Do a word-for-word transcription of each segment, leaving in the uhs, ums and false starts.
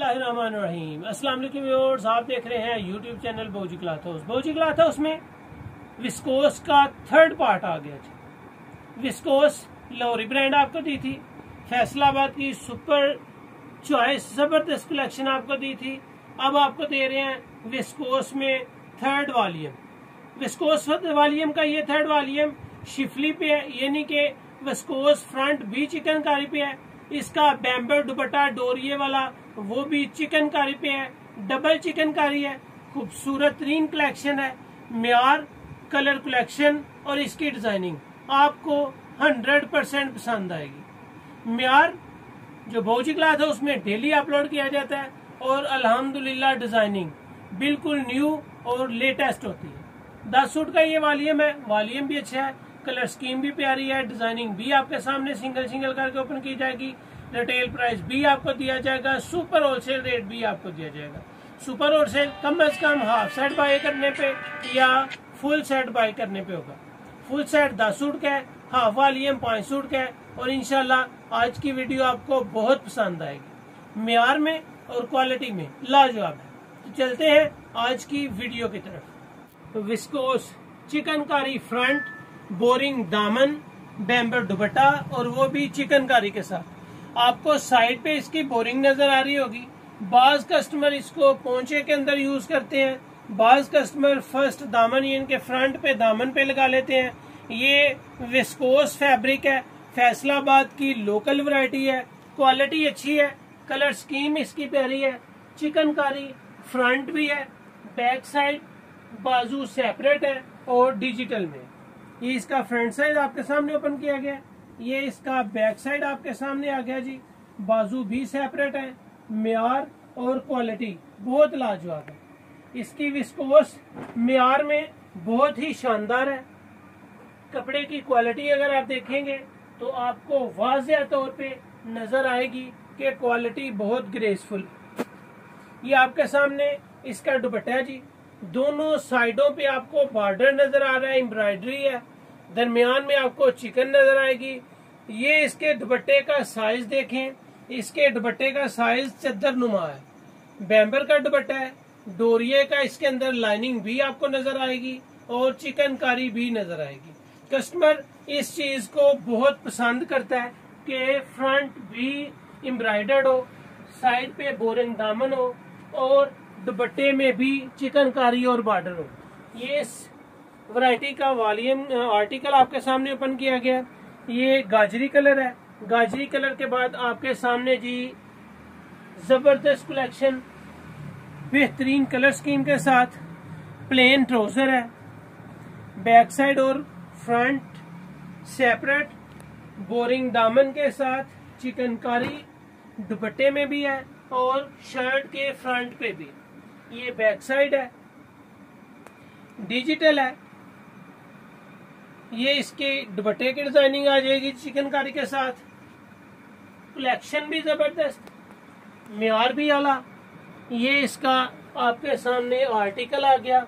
बिस्मिल्लाहिर्रहमानिर्रहीम। अस्सलाम वालेकुम व्यूअर्स, आप देख रहे हैं YouTube channel Bauji cloth house. Bauji cloth house में विस्कोस का थर्ड पार्ट आ गया था। विस्कोस लॉरी ब्रांड आपको दी थी, फैसलाबाद की सुपर चॉइस जबरदस्त कलेक्शन आपको दी थी। अब आपको दे रहे हैं विस्कोस में थर्ड वॉल्यूम। विस्कोस वॉल्यूम का ये थर्ड वॉल्यूम शिफली पे है, यानी कि विस्कोस फ्रंट भी चिकनकारी पे है। इसका बैम्बर दुपट्टा डोरिये वाला वो भी चिकनकारी पे है, डबल चिकनकारी है। खूबसूरत तीन कलेक्शन है, म्यार कलर कलेक्शन और इसकी डिजाइनिंग आपको हंड्रेड परसेंट पसंद आएगी। म्यार जो बौजी क्लॉथ है उसमें डेली अपलोड किया जाता है और अल्हम्दुलिल्लाह डिजाइनिंग बिल्कुल न्यू और लेटेस्ट होती है। दस सूट का ये वॉल्यूम है, वॉल्यूम भी अच्छा है, कलर स्कीम भी प्यारी है, डिजाइनिंग भी आपके सामने सिंगल सिंगल करके ओपन की जाएगी। रिटेल प्राइस भी आपको दिया जाएगा, सुपर होलसेल रेट भी आपको दिया जाएगा। सुपर होलसेल कम अज कम हाफ सेट बाय करने पे या फुल सेट बाय करने पे होगा। फुल सेट दस सूट का है, हाफ वॉल्यूम पांच सूट का है और इंशाल्लाह आज की वीडियो आपको बहुत पसंद आएगी। म्यार में और क्वालिटी में लाजवाब है। तो चलते हैं आज की वीडियो की तरफ। विस्कोस चिकनकारी फ्रंट, बोरिंग दामन, बैम्बर दुपट्टा और वो भी चिकनकारी के साथ। आपको साइड पे इसकी बोरिंग नजर आ रही होगी। बाज कस्टमर इसको पोंचे के अंदर यूज करते हैं, बाज कस्टमर फर्स्ट दामन इनके फ्रंट पे दामन पे लगा लेते हैं। ये विस्कोस फैब्रिक है, फैसलाबाद की लोकल वैरायटी है, क्वालिटी अच्छी है, कलर स्कीम इसकी प्यारी है, चिकनकारी फ्रंट भी है, बैक साइड बाजू सेपरेट है और डिजिटल में। ये इसका फ्रंट साइड आपके सामने ओपन किया गया, ये इसका बैक साइड आपके सामने आ गया जी। बाजू भी सेपरेट है, म्यार और क्वालिटी बहुत लाजवाब है। इसकी विस्कोस म्यार में बहुत ही शानदार है। कपड़े की क्वालिटी अगर आप देखेंगे तो आपको वाज़ेह तौर पे नजर आएगी कि क्वालिटी बहुत ग्रेसफुल। ये आपके सामने इसका दुपट्टा है जी। दोनों साइडों पे आपको बॉर्डर नजर आ रहा है, एम्ब्रॉयडरी है, दरमियान में आपको चिकन नजर आएगी। ये इसके दुपट्टे का साइज देखें, इसके दुपट्टे का साइज चद्दर नुमा है। बैम्बर का दुपट्टा है, डोरिये का इसके अंदर लाइनिंग भी आपको नजर आएगी और चिकनकारी भी नजर आएगी। कस्टमर इस चीज को बहुत पसंद करता है कि फ्रंट भी एम्ब्रॉयडर्ड हो, साइड पे बोरिंग दामन हो और दुपट्टे में भी चिकनकारी और बॉर्डर हो। ये इस वैरायटी का वॉल्यूम आर्टिकल आपके सामने ओपन किया गया। ये गाजरी कलर है, गाजरी कलर के बाद आपके सामने जी जबरदस्त कलेक्शन बेहतरीन कलर स्कीम के साथ प्लेन ट्राउजर है, बैक साइड और फ्रंट सेपरेट, बोरिंग दामन के साथ चिकनकारी दुपट्टे में भी है और शर्ट के फ्रंट पे भी। ये बैक साइड है, डिजिटल है। ये इसके दुपट्टे की डिजाइनिंग आ जाएगी चिकनकारी के साथ। कलेक्शन भी जबरदस्त, म्यार भी आला। ये इसका आपके सामने आर्टिकल आ गया।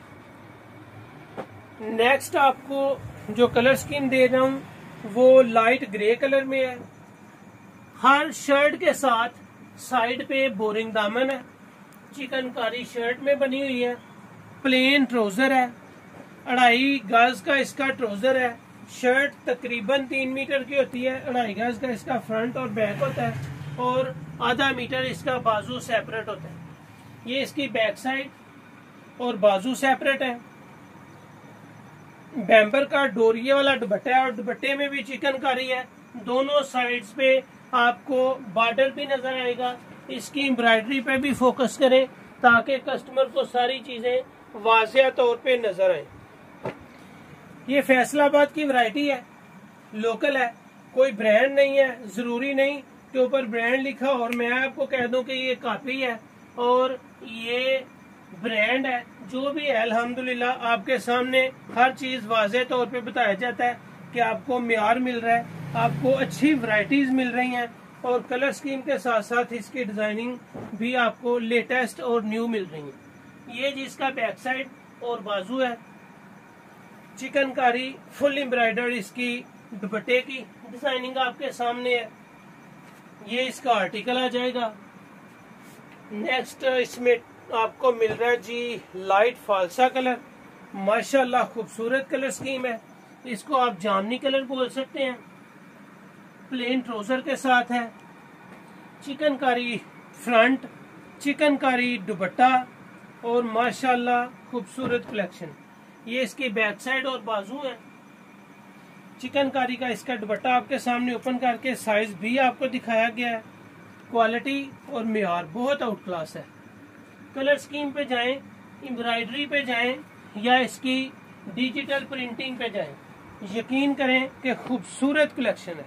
नेक्स्ट आपको जो कलर स्कीम दे रहा हूं वो लाइट ग्रे कलर में है। हर शर्ट के साथ साइड पे बोरिंग दामन है, चिकनकारी शर्ट में बनी हुई है, प्लेन ट्राउजर है, अढ़ाई गज का इसका ट्राउजर है। शर्ट तकरीबन तीन मीटर की होती है, अढ़ाई गज का इसका फ्रंट और बैक होता है और आधा मीटर इसका बाजू सेपरेट होता है। ये इसकी बैक साइड और बाजू सेपरेट है। बैम्बर का डोरिये वाला दुपट्टा है और दुपट्टे में भी चिकनकारी है। दोनों साइड्स पे आपको बॉर्डर भी नजर आएगा। इसकी एम्ब्रॉयडरी पे भी फोकस करें ताकि कस्टमर को सारी चीजें वाज़ेह तौर पे नजर आए। ये फैसलाबाद की वैरायटी है, लोकल है, कोई ब्रांड नहीं है। जरूरी नहीं कि ऊपर ब्रांड लिखा और मैं आपको कह दूं कि ये कॉपी है और ये ब्रांड है। जो भी है अल्हम्दुलिल्लाह आपके सामने हर चीज वाज़ेह तौर पे बताया जाता है कि आपको म्यार मिल रहा है, आपको अच्छी वैरायटीज मिल रही हैं और कलर स्कीम के साथ साथ इसकी डिजाइनिंग भी आपको लेटेस्ट और न्यू मिल रही है। ये जिसका बैक साइड और बाजू है, चिकनकारी फुल एम्ब्रॉयडर्ड इसकी दुपट्टे की डिजाइनिंग आपके सामने है। ये इसका आर्टिकल आ जाएगा। नेक्स्ट इसमें आपको मिल रहा है जी लाइट फालसा कलर, माशाल्लाह खूबसूरत कलर स्कीम है। इसको आप जामनी कलर बोल सकते हैं। प्लेन ट्राउजर के साथ है, चिकनकारी फ्रंट, चिकनकारी दुपट्टा और माशाल्लाह खूबसूरत कलेक्शन। ये इसकी बैक साइड और बाजू है। चिकनकारी का इसका दुपट्टा आपके सामने ओपन करके साइज भी आपको दिखाया गया है। क्वालिटी और मियार बहुत आउट क्लास है। कलर स्कीम पे जाएं, एम्ब्रॉयडरी पे जाएं या इसकी डिजिटल प्रिंटिंग पे जाएं, यकीन करें कि खूबसूरत कलेक्शन है।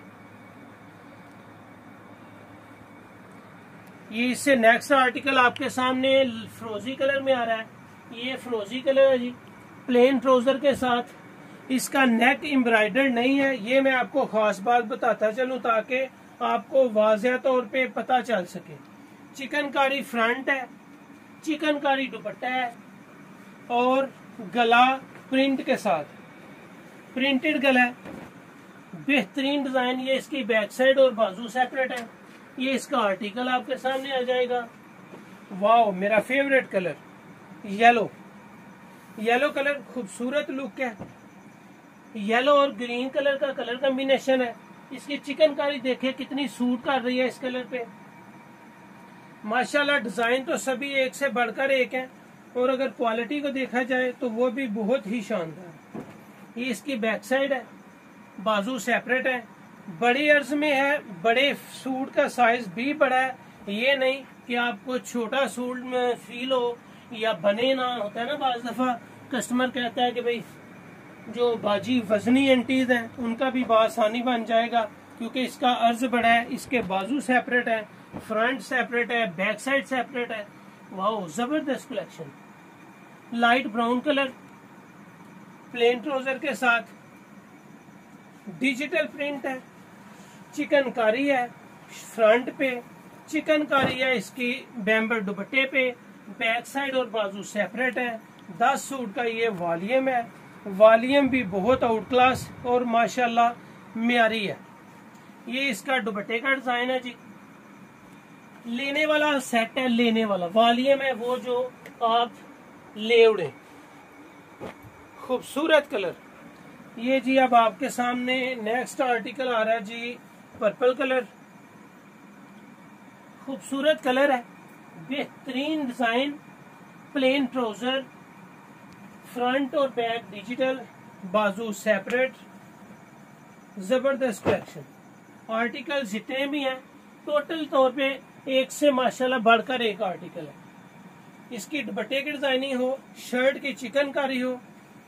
ये इससे नेक्स्ट आर्टिकल आपके सामने फ्रोजी कलर में आ रहा है। ये फ्रोजी कलर है जी, प्लेन ट्राउजर के साथ। इसका नेक एम्ब्रॉयडर्ड नहीं है, ये मैं आपको खास बात बताता चलूं ताकि आपको वाज़ेह तौर पे पता चल सके। चिकनकारी फ्रंट है, चिकनकारी दुपट्टा है और गला प्रिंट के साथ, प्रिंटेड गला है, बेहतरीन डिजाइन। ये इसकी बैक साइड और बाजू सेपरेट है। ये इसका आर्टिकल आपके सामने आ जाएगा। वाओ, मेरा favourite colour yellow, yellow colour खूबसूरत लुक है। येलो और ग्रीन कलर का कलर कॉम्बिनेशन है। इसकी चिकनकारी देखे कितनी सूट कर रही है इस कलर पे। माशाल्लाह डिजाइन तो सभी एक से बढ़कर एक है और अगर क्वालिटी को देखा जाए तो वो भी बहुत ही शानदार। ये इसकी बैक साइड है, बाजू सेपरेट है, बड़ी अर्ज में है। बड़े सूट का साइज भी बड़ा है। ये नहीं कि आपको छोटा सूट में फील हो या बने ना। होता है ना बाज दफा कस्टमर कहता है कि भाई जो बाजी वजनी एंटीज हैं उनका भी बासानी बन जाएगा, क्योंकि इसका अर्ज बड़ा है। इसके बाजू सेपरेट है, फ्रंट सेपरेट है, बैक साइड सेपरेट है। वाओ, जबरदस्त collection. Light brown colour, plain trouser के साथ, डिजिटल प्रिंट है, चिकनकारी है फ्रंट पे, चिकनकारी है इसकी बैम्बर दुपट्टे पे, बैक साइड और बाजू सेपरेट है। दस सूट का ये वॉल्यूम है। वॉल्यूम भी बहुत आउट क्लास और माशाल्लाह म्यारी है। ये इसका दुपट्टे का डिजाइन है जी। लेने वाला सेट है, लेने वाला वॉल्यूम है वो जो आप ले उड़े। खूबसूरत कलर। ये जी अब आपके सामने नेक्स्ट आर्टिकल आ रहा है जी, पर्पल कलर। खूबसूरत कलर है, बेहतरीन डिजाइन, प्लेन ट्राउजर, फ्रंट और बैक डिजिटल, बाजू सेपरेट, जबरदस्त कलेक्शन। आर्टिकल जितने भी हैं टोटल तौर पे एक से माशाल्लाह बढ़कर एक आर्टिकल है। इसकी दुपट्टे की डिजाइनिंग हो, शर्ट की चिकनकारी हो,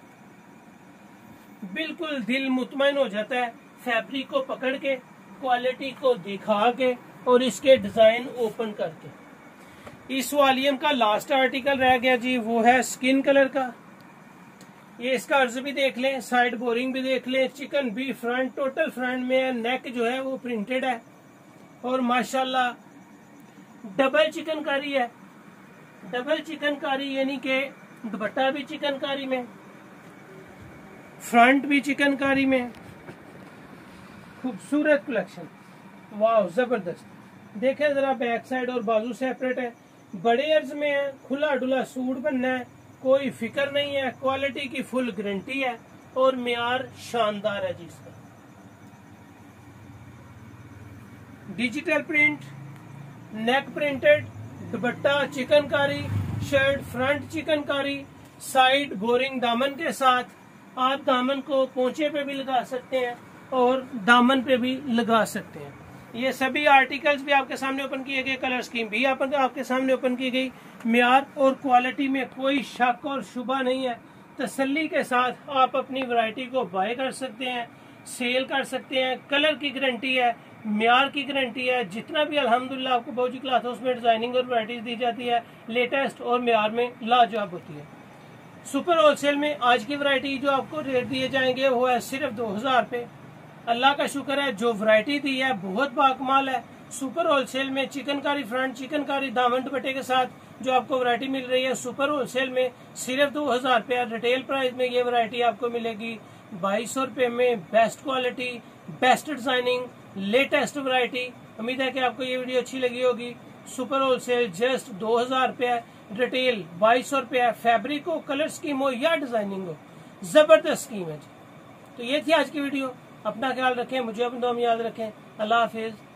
बिल्कुल दिल मुतमईन हो जाता है फैब्रिक को पकड़ के, क्वालिटी को दिखा के और इसके डिजाइन ओपन करके। इस वॉल्यूम का लास्ट आर्टिकल रह गया जी, वो है स्किन कलर का। ये इसका अर्ज भी देख लें, साइड बोरिंग भी देख लें, चिकन भी फ्रंट, टोटल फ्रंट में है। नेक जो है वो प्रिंटेड है और माशाल्लाह डबल चिकनकारी है। डबल चिकनकारी यानी कि दुपट्टा भी चिकनकारी में, फ्रंट भी चिकनकारी में। खूबसूरत कलेक्शन, वाह जबरदस्त। देखें जरा, बैक साइड और बाजू सेपरेट है, बड़े अर्ज में है, खुला डुला सूट बनना है, कोई फिक्र नहीं है। क्वालिटी की फुल गारंटी है और मियार शानदार है जिसका। Digital print, neck printed, dupatta chikankari, shirt front chikankari, side boring दामन के साथ। आप दामन को पोंचे पे भी लगा सकते हैं और दामन पे भी लगा सकते हैं। ये सभी आर्टिकल्स भी आपके सामने ओपन किए गए, कलर स्कीम भी आपके आपके सामने ओपन की गई। म्यार और क्वालिटी में कोई शक और शुबा नहीं है। तसल्ली के साथ आप अपनी वैरायटी को बाय कर सकते हैं, सेल कर सकते हैं। कलर की गारंटी है, म्यार की गारंटी है। जितना भी अल्हम्दुलिल्लाह आपको बाउजी क्लॉथ हाउस में डिजाइनिंग और वैरायटीज दी जाती है, लेटेस्ट और म्यार में लाजवाब होती है। सुपर होलसेल में आज की वैरायटी जो आपको रेट दिए जाएंगे वो है सिर्फ दो हजार रुपये। अल्लाह का शुक्र है जो वैरायटी दी है बहुत बाकमाल है। सुपर होलसेल में चिकनकारी फ्रंट, चिकनकारी दामन दुपट्टे के साथ जो आपको वैरायटी मिल रही है सुपर होलसेल में सिर्फ दो हजार रुपया। रिटेल प्राइस में ये वैरायटी आपको मिलेगी बाईस सौ रुपये में। Best quality, best designing, latest variety. उम्मीद है कि आपको ये वीडियो अच्छी लगी होगी। सुपर होलसेल जस्ट दो हजार रुपया, रिटेल बाईस सौ रुपया, फैब्रिक हो, कलर स्कीम हो या डिजाइनिंग हो, जबरदस्त स्कीम है जी। तो ये थी आज की वीडियो। अपना ख्याल रखें, मुझे अपना याद रखें। अल्लाह हाफिज।